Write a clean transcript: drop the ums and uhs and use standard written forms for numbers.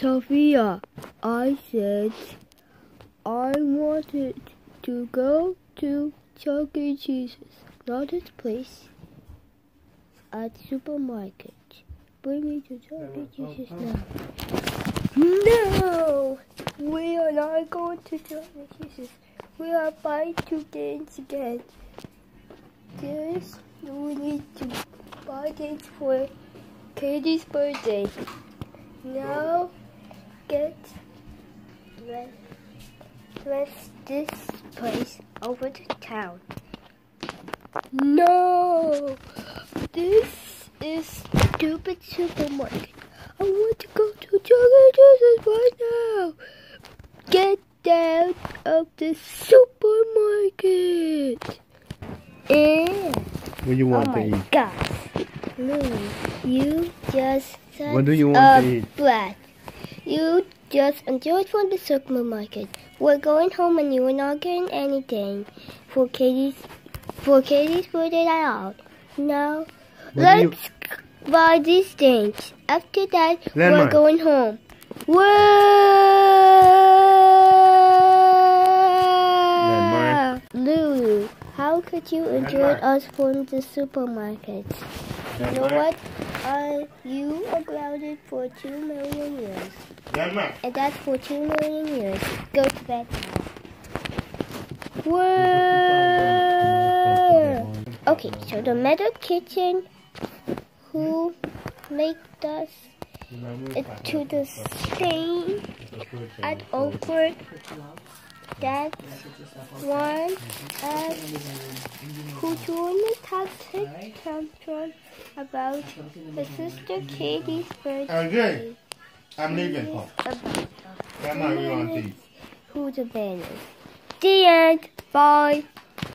Sophia, I said I wanted to go to Chuck E. Cheese's, not this place, at supermarket. Bring me to Chuck E. Cheese's now. No! We are not going to Chuck E. Cheese's. We are buying 2 games again. We need to buy games for Katie's birthday. Now, let's this place over to town. No! This is stupid supermarket. I want to go to Chuck E. Cheese's right now. Get out of the supermarket. What do you want to eat? Oh my gosh. Lulu, you just said what do you want to eat? Bread. You just enjoyed from the supermarket. We're going home and you are not getting anything for Katie's birthday at all. Now, let's buy these things. After that, we're going home. Wow! Lulu, how could you enjoy us from the supermarket? You know what? You are grounded for 2 million years. And that's for 2 million years. Go to bed now. Whoa! Okay, so the metal kitchen who made us into the stain at over that one who joined the toxic tantrum about his sister Katie's birthday. I'm leaving. Who's abandoned. The end. Bye.